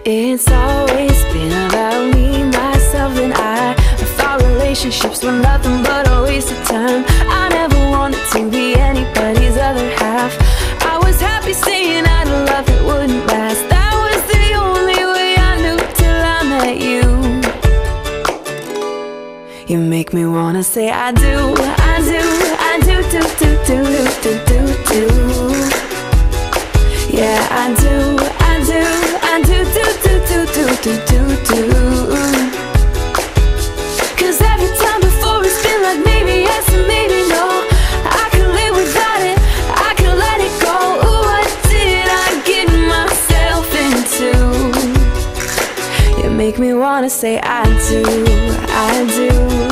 It's always been about me, myself, and I thought relationships were nothing but a waste of time. I never wanted to be anybody's other half. I was happy saying I'd love that wouldn't last. That was the only way I knew till I met you. You make me wanna say I do, I do, I do, do, do, do, do, do, do, do. Yeah, I do, I do, I do, do, do, do, do, do, do, do. Cause every time before it's been like maybe yes and maybe no. I could live without it, I could let it go. Ooh, what did I get myself into? You make me wanna say I do, I do.